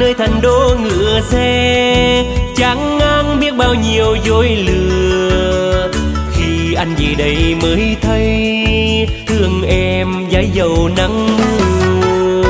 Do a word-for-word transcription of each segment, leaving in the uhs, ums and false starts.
ơi thành đô ngựa xe, chẳng ngang biết bao nhiêu dối lừa. Khi anh về đây mới thấy thương em dãi dầu nắng mưa.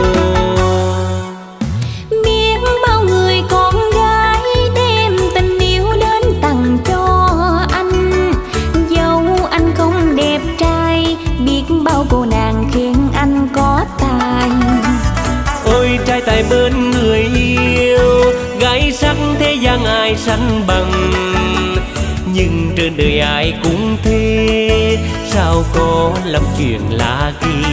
Biết bao người con gái đem tình yêu đến tặng cho anh, dẫu anh không đẹp trai, biết bao cô nàng khen anh có tài. Ôi trai tài bên người yêu, gái sắc thế gian ai sánh bằng. Nhưng trên đời ai cũng thế, sao có lắm chuyện lạ kỳ.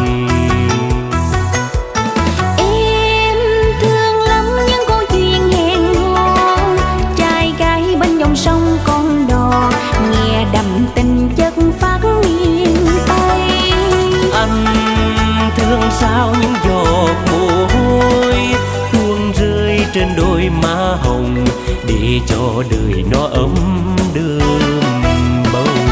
Em thương lắm những câu chuyện hẹn hò, trai gái bên dòng sông con đò, nghe đậm tình chất phát miền Tây. Anh thương sao những giọt mồ hôi tuôn rơi trên đôi má hồng, để cho đời nó ấm đơm bông.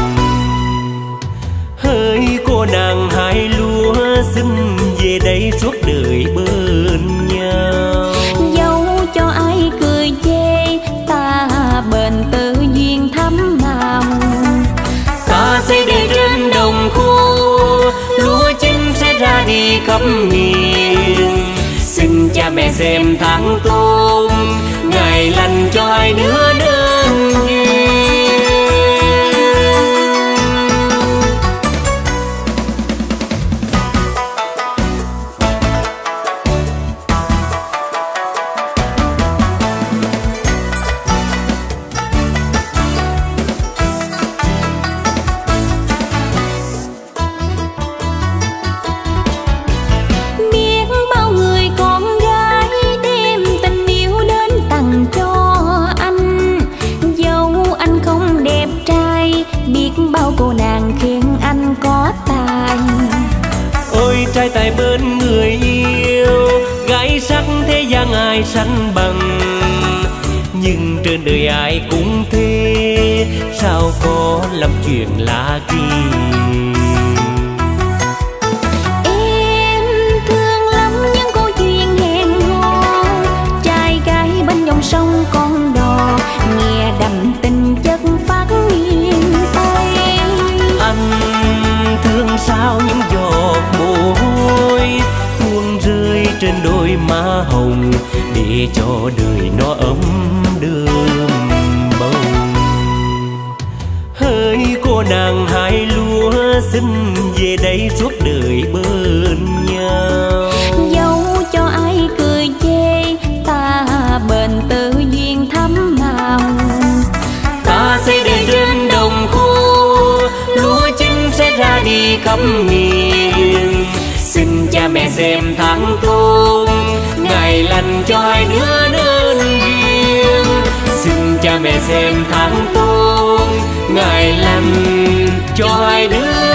Hỡi cô nàng hai lúa, xin về đây suốt đời bên nhau. Dẫu cho ai cười chê, ta bền tự duyên thắm màu. Ta sẽ đi trên đồng khô, lúa chín sẽ ra đi khắp miền. Xin cha mẹ xem tháng tốt, ngày lành cho hai đứa đơn duyên. Cô nàng khen anh có tài. Ôi trai tài bên người yêu, gái sắc thế gian ai sánh bằng. Nhưng trên đời ai cũng thế, sao có lắm chuyện lạ kỳ. Em thương lắm những câu chuyện hẹn hò, trai gái bên dòng sông con đò, nghe đậm tình chất phát miền Tây. Anh thương sao những giọt mồ hôi tuôn rơi trên đôi má hồng, để cho đời nó ấm đơm bông. Hỡi cô nàng hai lúa, xin về đây suốt đời bên nhau. Dẫu cho ai cười chê, ta bền tự duyên thắm màu. Ta sẽ đi trên đồng khô, lúa chín sẽ ra đi khắp miền. Xin cha mẹ xem tháng tốt, ngày lành cho hai đứa đơn duyên. Xin cha mẹ xem tháng tốt, ngày lành cho hai đứa